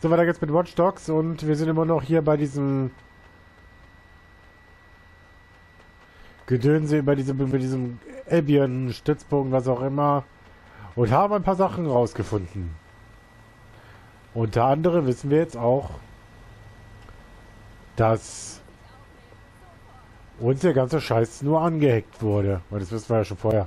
So, weiter geht's mit Watch Dogs und wir sind immer noch hier bei diesem Gedönse, bei diesem Albion-Stützpunkt, was auch immer, und haben ein paar Sachen rausgefunden. Unter anderem wissen wir jetzt auch, dass uns der ganze Scheiß nur angehackt wurde. Weil das wissen wir ja schon vorher.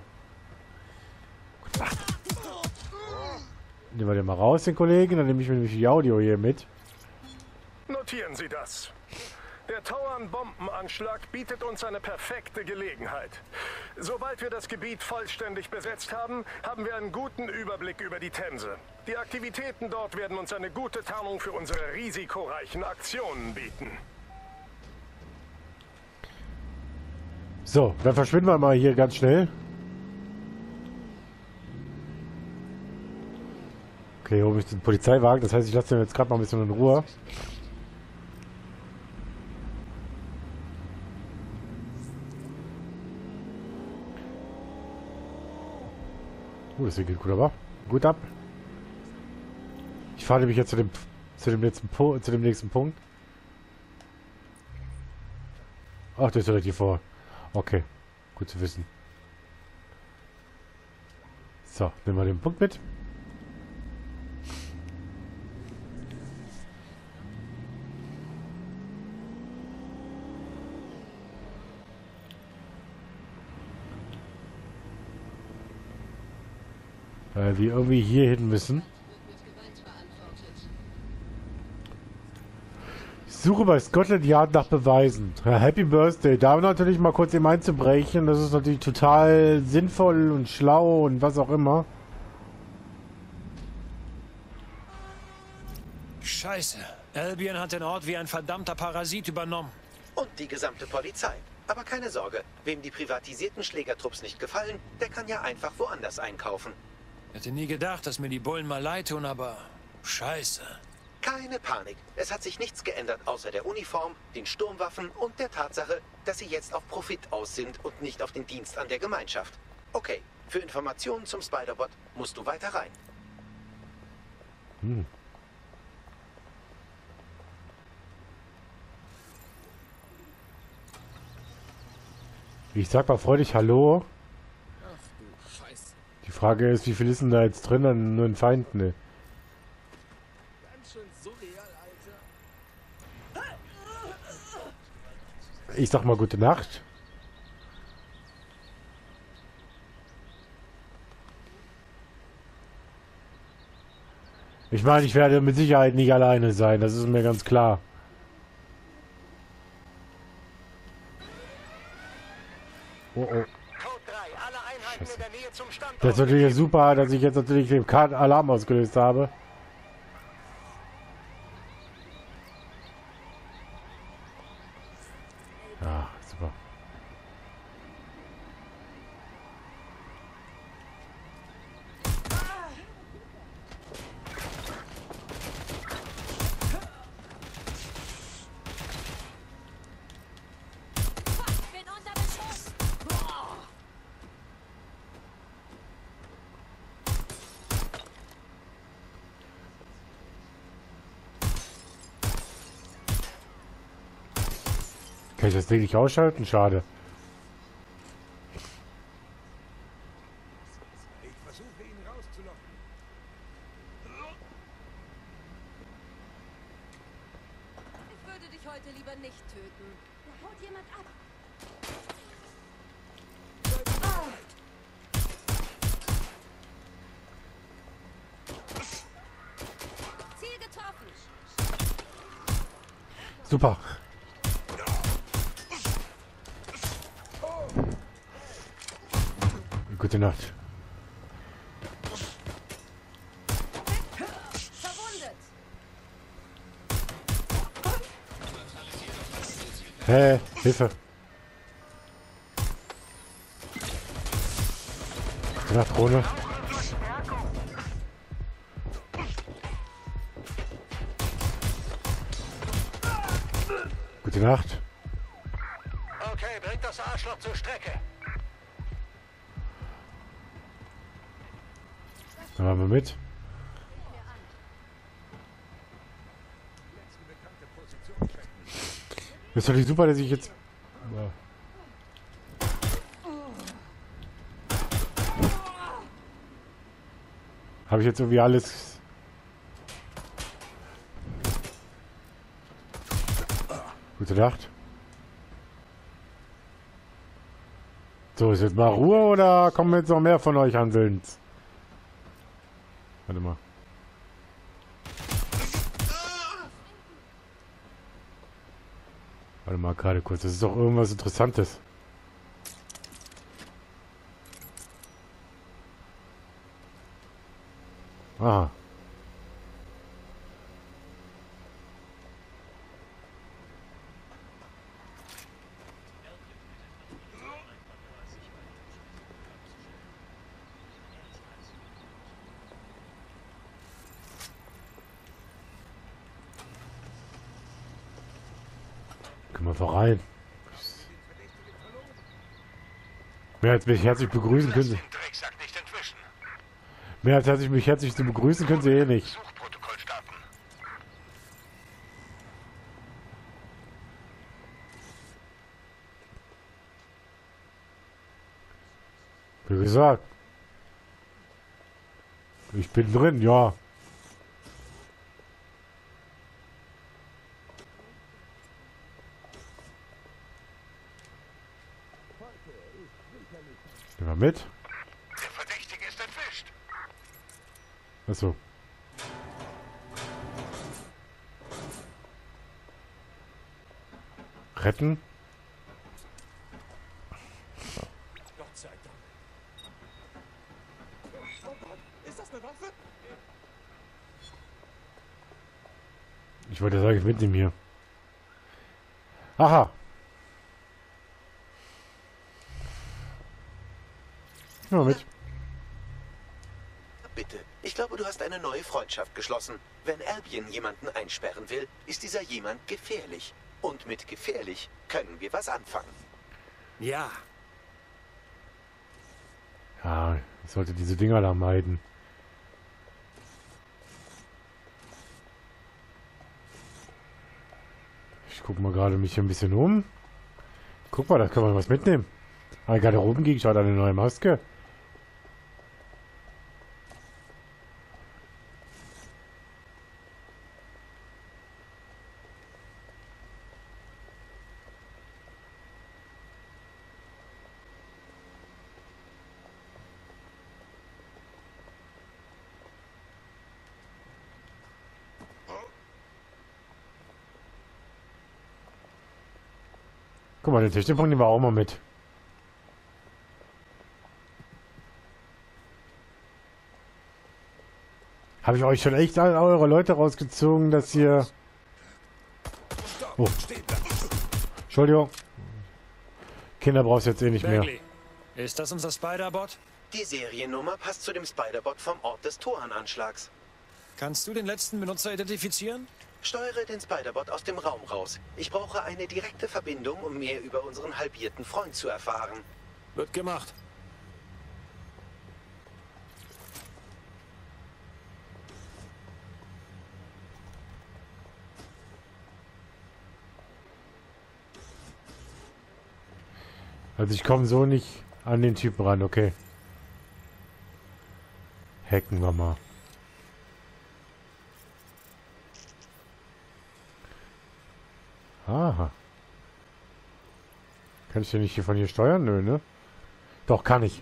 Nehmen wir den mal raus, den Kollegen, dann nehme ich mir nämlich die Audio hier mit. Notieren Sie das. Der Tauern-Bombenanschlag bietet uns eine perfekte Gelegenheit. Sobald wir das Gebiet vollständig besetzt haben, haben wir einen guten Überblick über die Themse. Die Aktivitäten dort werden uns eine gute Tarnung für unsere risikoreichen Aktionen bieten. So, dann verschwinden wir mal hier ganz schnell. Okay, hier oben ist ein Polizeiwagen, das heißt, ich lasse den jetzt gerade mal ein bisschen in Ruhe. Das geht gut, aber gut ab. Ich fahre nämlich jetzt zu dem nächsten Punkt. Ach, der ist direkt hier vor. Okay, gut zu wissen. So, nehmen wir den Punkt mit. Weil wir irgendwie hier hin müssen. Ich suche bei Scotland Yard nach Beweisen. Ja, Happy Birthday. Da natürlich mal kurz eben einzubrechen. Das ist natürlich total sinnvoll und schlau und was auch immer. Scheiße. Albion hat den Ort wie ein verdammter Parasit übernommen. Und die gesamte Polizei. Aber keine Sorge, wem die privatisierten Schlägertrupps nicht gefallen, der kann ja einfach woanders einkaufen. Hätte nie gedacht, dass mir die Bullen mal leid tun, aber scheiße. Keine Panik. Es hat sich nichts geändert, außer der Uniform, den Sturmwaffen und der Tatsache, dass sie jetzt auf Profit aus sind und nicht auf den Dienst an der Gemeinschaft. Okay, für Informationen zum Spider-Bot musst du weiter rein. Ich sag mal freudig Hallo. Die Frage ist, wie viel ist denn da jetzt drin an nur ein Feind, ne? Ich sag mal gute Nacht. Ich meine, ich werde mit Sicherheit nicht alleine sein, das ist mir ganz klar. Oh oh. Das ist natürlich super, dass ich jetzt natürlich den Alarm ausgelöst habe. Ja, super. Kann ich das Ding nicht ausschalten? Schade. Ich versuche ihn rauszulocken. Ich würde dich heute lieber nicht töten. Da haut jemand ab. Ziel getroffen. Super. Gute Nacht. Verwundet. Hä? Hilfe. Gute Nacht, Krone. Gute Nacht. Okay, bringt das Arschloch zur Strecke. Dann machen wir mit. ist doch super, dass ich jetzt... Ja. Habe ich jetzt irgendwie alles... Gute Nacht. So, ist jetzt mal Ruhe oder kommen jetzt noch mehr von euch handelnd? Warte mal. Warte mal gerade kurz, das ist doch irgendwas Interessantes. Aha. Können wir vorein. Mehr als mich herzlich begrüßen können Sie. Mehr als mich herzlich zu begrüßen können Sie eh nicht. Suchprotokoll starten. Wie gesagt. Ich bin drin, ja. Nehmen wir mit. Der Verdächtige ist entwischt. Achso. Retten. Gott sei Dank. Oh Gott, ist das eine Waffe? Ich wollte sagen, ich mitnehme hier. Aha. Ja, mit. Bitte, ich glaube, du hast eine neue Freundschaft geschlossen. Wenn Albion jemanden einsperren will, ist dieser jemand gefährlich. Und mit gefährlich können wir was anfangen. Ja, Ja, ich sollte diese Dinger da meiden. Ich gucke mal gerade mich hier ein bisschen um. Guck mal, da können wir was mitnehmen. Eine Garderobengegenstand, eine neue Maske. Guck mal, den Technikpunkt nehmen wir auch mal mit. Habe ich euch schon echt all eure Leute rausgezogen, dass ihr... Oh. Entschuldigung. Kinder brauchst du jetzt eh nicht mehr. Bagley. Ist das unser Spider-Bot? Die Seriennummer passt zu dem Spider-Bot vom Ort des Toran-Anschlags. Kannst du den letzten Benutzer identifizieren? Steuere den Spider-Bot aus dem Raum raus. Ich brauche eine direkte Verbindung, um mehr über unseren halbierten Freund zu erfahren. Wird gemacht. Also ich komme so nicht an den Typen ran, okay. Hacken wir mal. Aha. Kann ich denn nicht hier von hier steuern? Nö, ne? Doch, kann ich.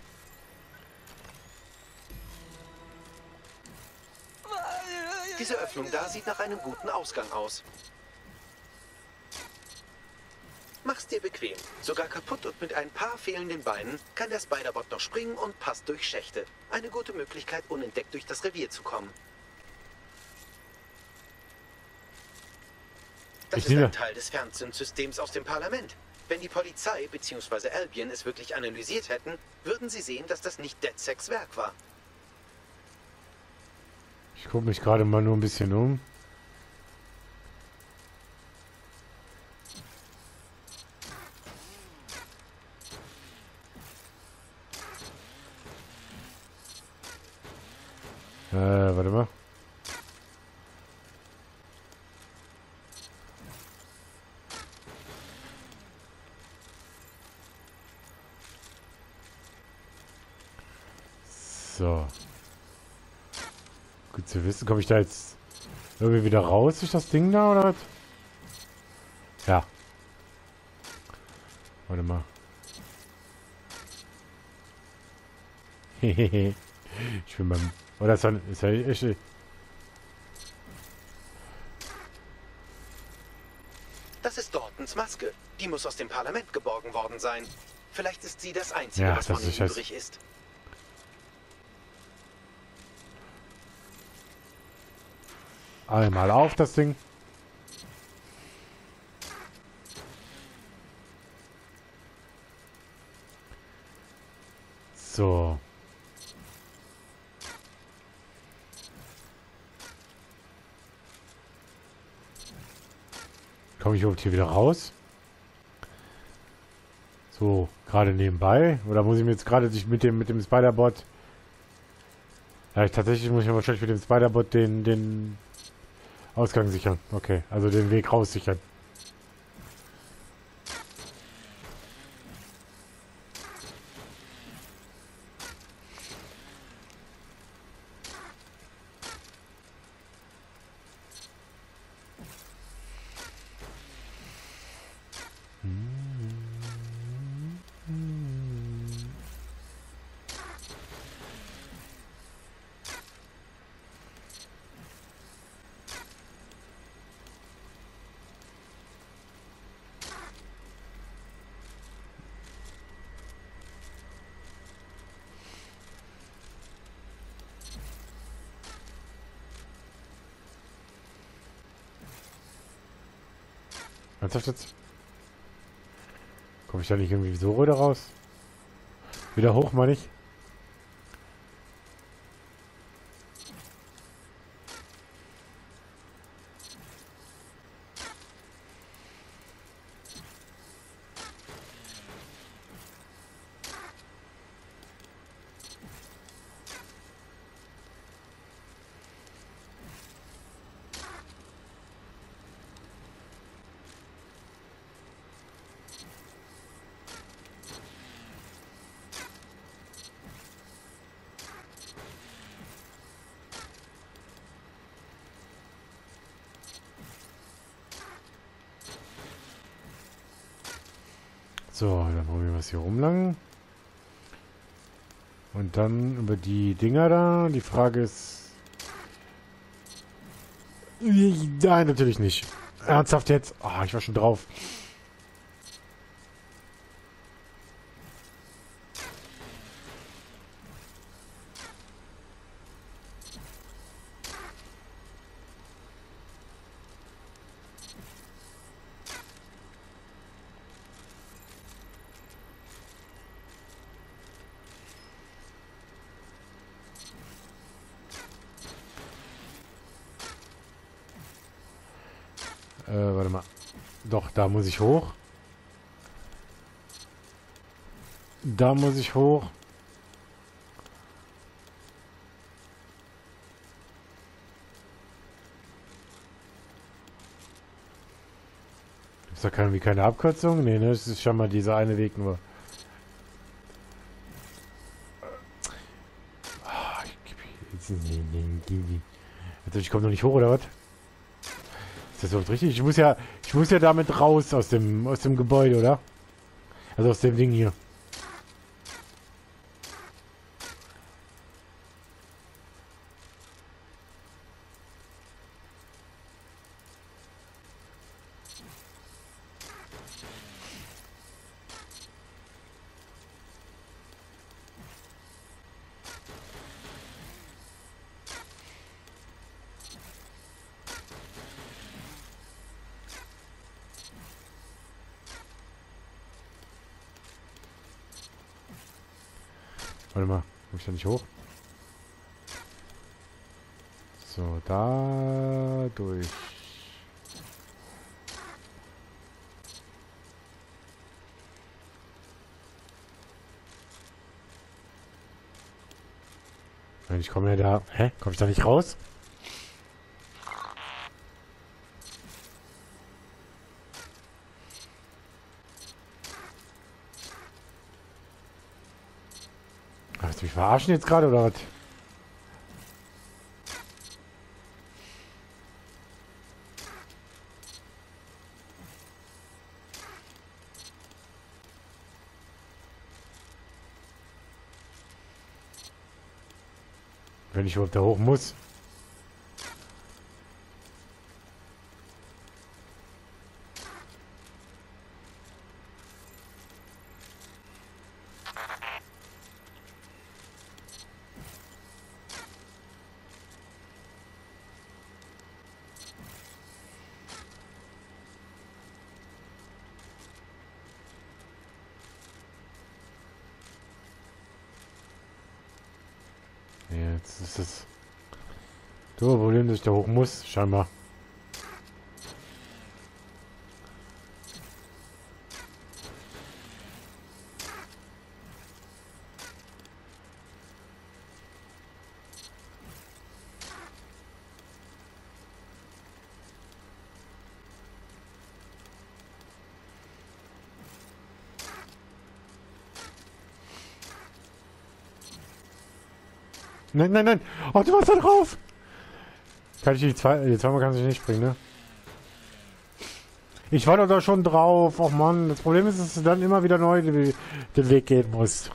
Diese Öffnung da sieht nach einem guten Ausgang aus. Mach's dir bequem. Sogar kaputt und mit ein paar fehlenden Beinen kann der Spider-Bot noch springen und passt durch Schächte. Eine gute Möglichkeit, unentdeckt durch das Revier zu kommen. Das ist ein Teil des Fernzündsystems aus dem Parlament. Wenn die Polizei bzw. Albion es wirklich analysiert hätten, würden sie sehen, dass das nicht DedSecs Werk war. Ich gucke mich gerade mal nur ein bisschen um. Warte mal. So. Gut zu wissen. Komme ich da jetzt irgendwie wieder raus durch das Ding da, oder was? Ja. Warte mal. Hehehe. Ich bin beim... Oder ist ja echt... Das ist Dortons Maske. Die muss aus dem Parlament geborgen worden sein. Vielleicht ist sie das Einzige, Ja, was das von ihm ist scheiße. übrig ist. Einmal auf das Ding. So. Komme ich überhaupt hier wieder raus? So, gerade nebenbei. Oder muss ich mir jetzt gerade mit dem Spider-Bot... Ja, tatsächlich muss ich mir wahrscheinlich mit dem Spider-Bot den Ausgang sichern. Okay, also den Weg raus sichern. Ernsthaft jetzt? Komme ich da nicht irgendwie so wieder raus? Wieder hoch, meine ich? So, dann probieren wir es hier rumlangen. Und dann über die Dinger da. Die Frage ist... Nein, natürlich nicht. Ernsthaft jetzt? Ah, ich war schon drauf. Warte mal. Doch, da muss ich hoch. Da muss ich hoch. Ist da keine Abkürzung? Nee, ne? Das ist schon mal dieser eine Weg nur. Ich komme noch nicht hoch, oder was? Ist das überhaupt richtig? Ich muss ja damit raus aus dem Gebäude, oder? Also aus dem Ding hier. Warte mal, komm ich da nicht hoch? So, da durch. Nein, ich komme ja da. Hä? Komme ich da nicht raus? mich verarschen jetzt gerade oder was? Wenn ich überhaupt da hoch muss. Jetzt ist das Problem, dass ich da hoch muss, scheinbar. Nein, nein, nein! Oh, du warst da drauf! Kann ich die zweimal kann ich nicht bringen, ne? Ich war doch da schon drauf. Och Mann, das Problem ist, dass du dann immer wieder neu den Weg gehen musst.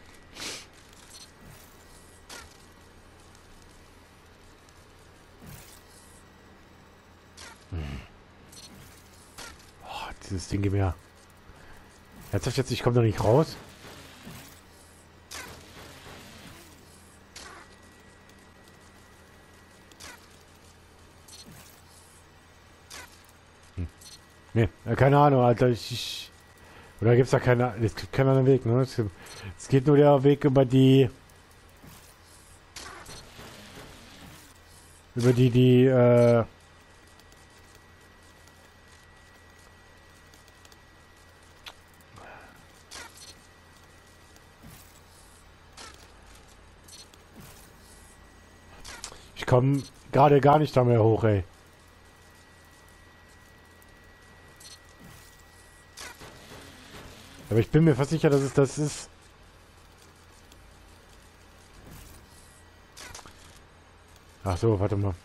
Oh, dieses Ding geht mir. Ernsthaft jetzt, ich komme da nicht raus. Nee, keine Ahnung, Alter. Oder gibt's da keine... Es gibt keinen anderen Weg, ne? Es geht nur der Weg über die... Ich komme gerade gar nicht da mehr hoch, ey. Aber ich bin mir fast sicher, dass es das ist. Ach so, warte mal.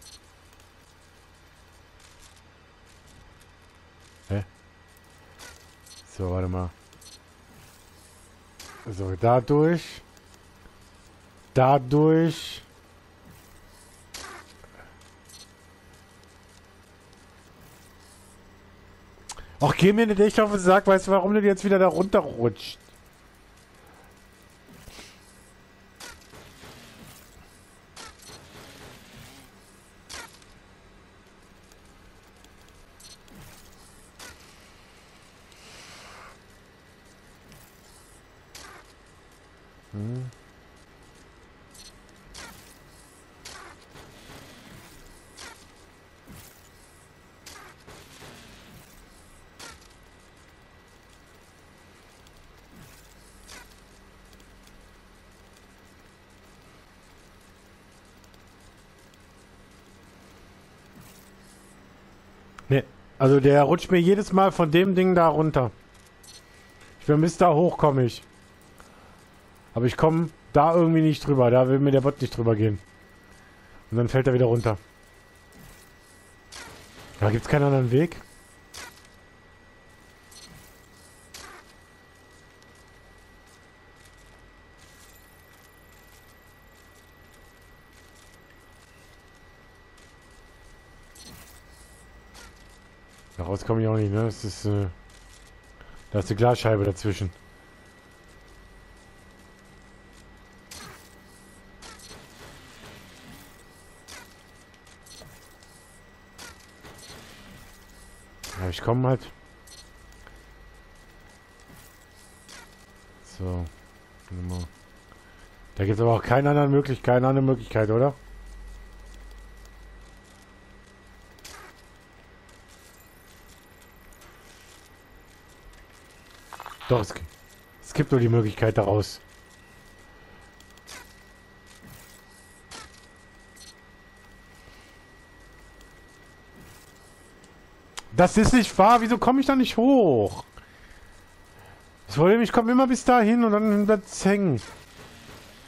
Hä? So, warte mal. So, dadurch. Dadurch. Ach, geh mir nicht echt auf den Sack, weißt du, warum du jetzt wieder da runterrutscht? Ne, also der rutscht mir jedes Mal von dem Ding da runter. Ich will bis da hoch komme ich. Aber ich komme da irgendwie nicht drüber. Da will mir der Bot nicht drüber gehen. Und dann fällt er wieder runter. Da gibt es keinen anderen Weg. Daraus komme ich auch nicht, ne? Das ist, da ist die Glasscheibe dazwischen. Ja, ich komme halt. So. Da gibt es aber auch keine andere Möglichkeit, oder? Doch, es gibt nur die Möglichkeit daraus. Das ist nicht wahr. Wieso komme ich da nicht hoch? Das Problem, ich komme immer bis dahin und dann wird's hängen.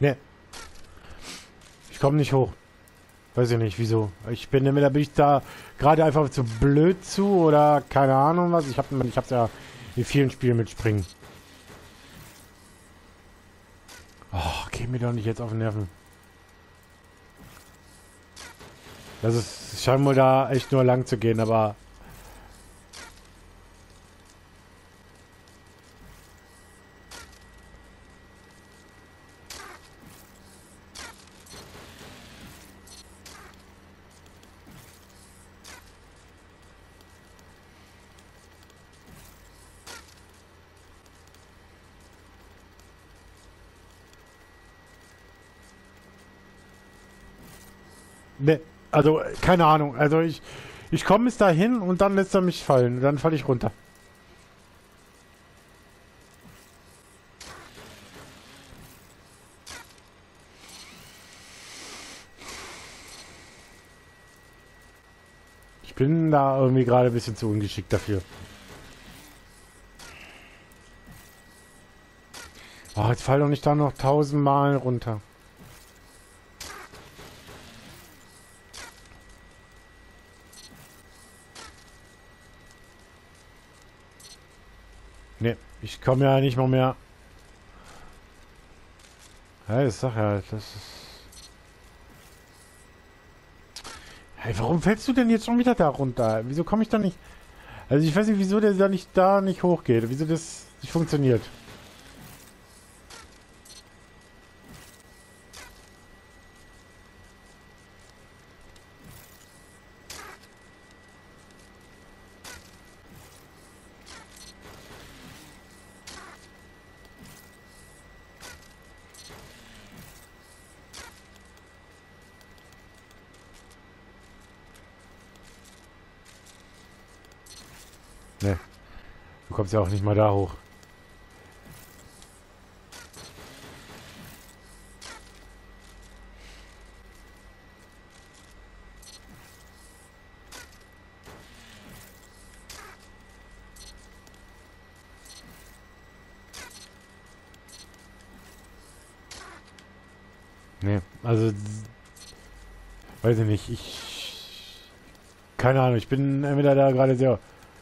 Ne. Ich komme nicht hoch. Weiß ich nicht, wieso. Bin ich da gerade einfach zu blöd zu oder keine Ahnung was. Ich hab's ja in vielen Spielen mit Springen. Oh, geh mir doch nicht jetzt auf den Nerven. Das ist scheinbar da echt nur lang zu gehen, aber... Ne, also, keine Ahnung. Also, ich komme bis dahin und dann lässt er mich fallen. Dann falle ich runter. Ich bin da irgendwie gerade ein bisschen zu ungeschickt dafür. Oh, jetzt fall doch nicht da noch 1000-mal runter. Ne, ich komme ja nicht mal mehr. Ja, ich sag ja, das ist... Hey, warum fällst du denn jetzt schon wieder da runter? Wieso komme ich da nicht... Also ich weiß nicht, wieso der da nicht hochgeht. Wieso das nicht funktioniert. Ne, du kommst ja auch nicht mal da hoch. Ne, also... Weiß ich nicht, keine Ahnung, ich bin entweder da gerade sehr...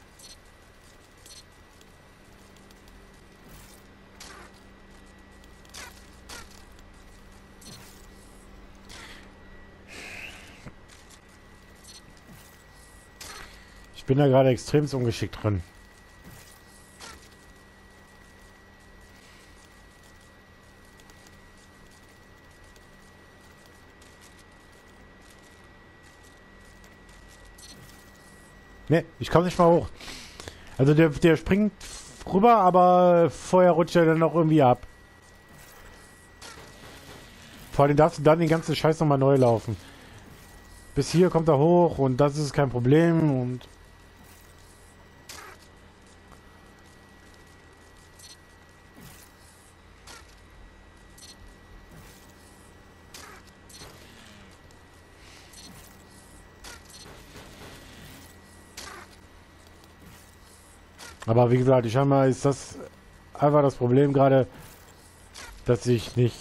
Ich bin da gerade extrem ungeschickt drin. Ne, ich komme nicht mal hoch. Also der springt rüber, aber vorher rutscht er dann noch irgendwie ab. Vor allem darfst du dann den ganzen Scheiß nochmal neu laufen. Bis hier kommt er hoch und das ist kein Problem und... Aber wie gesagt, scheinbar ist das einfach das Problem gerade, dass ich nicht...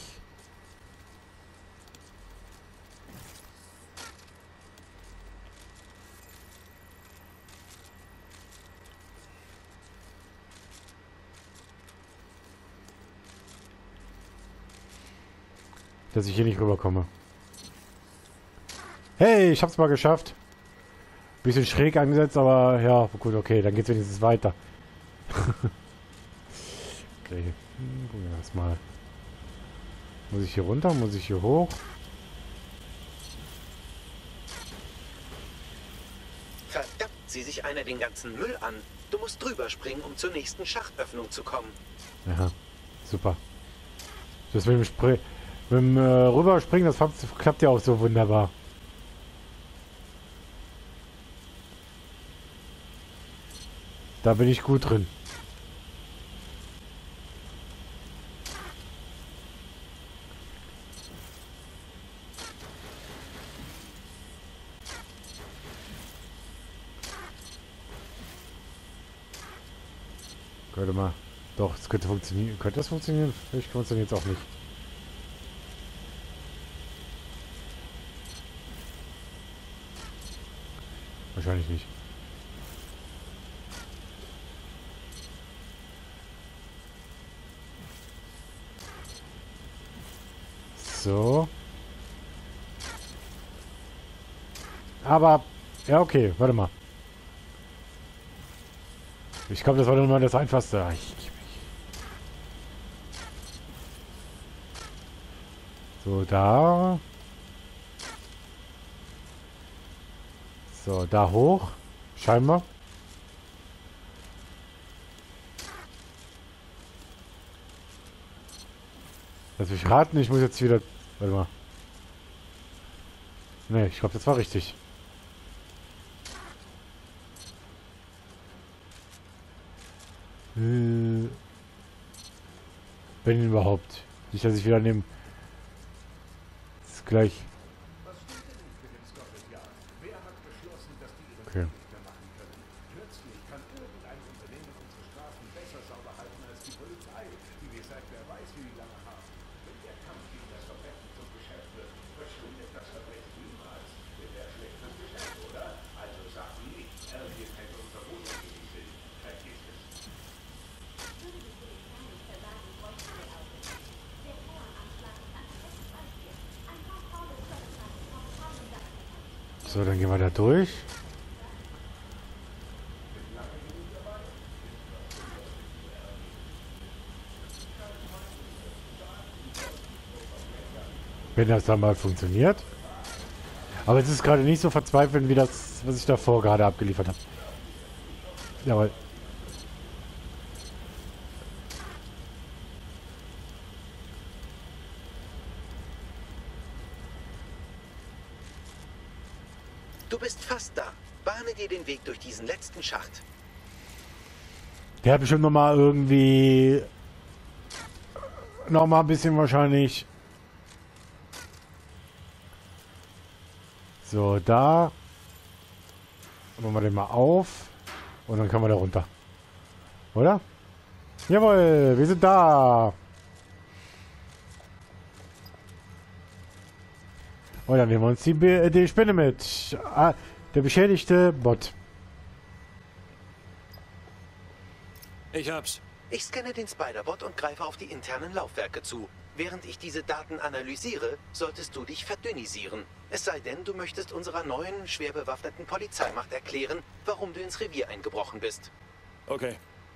dass ich hier nicht rüberkomme. Hey, ich hab's mal geschafft. Bisschen schräg angesetzt, aber ja, gut, okay, dann geht's wenigstens weiter. Okay, gucken wir das mal. Muss ich hier runter? Muss ich hier hoch? Verdammt, sieh sich einer den ganzen Müll an. Du musst drüber springen, um zur nächsten Schachtöffnung zu kommen. Ja, super. Das mit dem Rüberspringen, das klappt ja auch so wunderbar. Da bin ich gut drin. Könnte mal. Doch, es könnte funktionieren. Könnte das funktionieren? Vielleicht funktioniert es auch nicht. Wahrscheinlich nicht. So. Aber, ja, okay, warte mal. Ich glaube, das war nur mal das Einfachste. So, da. So, da hoch. Scheinbar. Lass mich raten, ich muss jetzt wieder... Warte mal. Ne, ich glaube, das war richtig. Wenn überhaupt. Nicht, dass ich wieder nehme. Ist gleich. Okay. So, dann gehen wir da durch. Wenn das dann mal funktioniert. Aber es ist gerade nicht so verzweifelnd wie das, was ich davor gerade abgeliefert habe. Jawohl. Du bist fast da. Bahne dir den Weg durch diesen letzten Schacht. Der hat bestimmt nochmal irgendwie... Nochmal ein bisschen wahrscheinlich... So, da... Machen wir den mal auf. Und dann können wir da runter. Oder? Jawohl, wir sind da. Und dann nehmen wir uns die Spinne mit. Ah, der beschädigte Bot. Ich hab's. Ich scanne den Spider-Bot und greife auf die internen Laufwerke zu. Während ich diese Daten analysiere, solltest du dich verdünnisieren. Es sei denn, du möchtest unserer neuen, schwer bewaffneten Polizeimacht erklären, warum du ins Revier eingebrochen bist. Okay.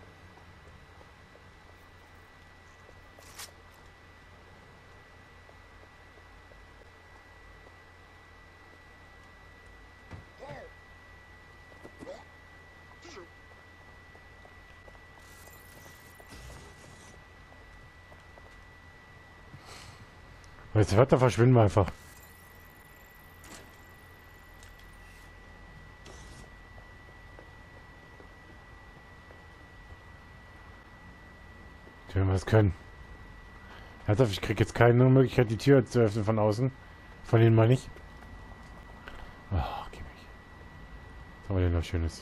Jetzt hört er, verschwinden wir einfach. Wenn wir das können. Ernsthaft, ich krieg jetzt keine Möglichkeit, die Tür zu öffnen von außen. Von denen mal nicht. Ach, gib mich. Was haben wir denn noch Schönes?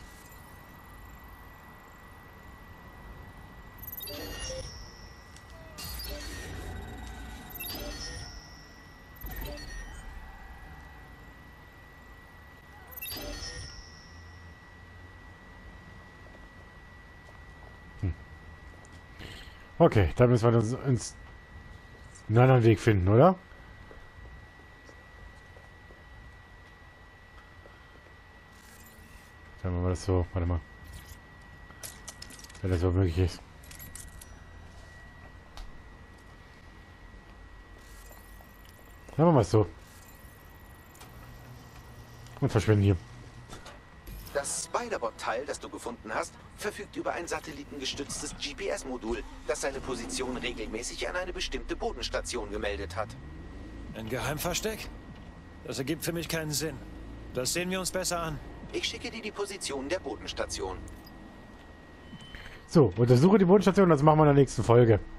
Okay, dann müssen wir uns einen anderen Weg finden, oder? Dann machen wir das so. Warte mal. Wenn das so möglich ist. Dann machen wir es so. Und verschwinden hier. Das Spider-Bot-Teil, das du gefunden hast, verfügt über ein satellitengestütztes GPS-Modul, das seine Position regelmäßig an eine bestimmte Bodenstation gemeldet hat. Ein Geheimversteck? Das ergibt für mich keinen Sinn. Das sehen wir uns besser an. Ich schicke dir die Position der Bodenstation. So, untersuche die Bodenstation, das machen wir in der nächsten Folge.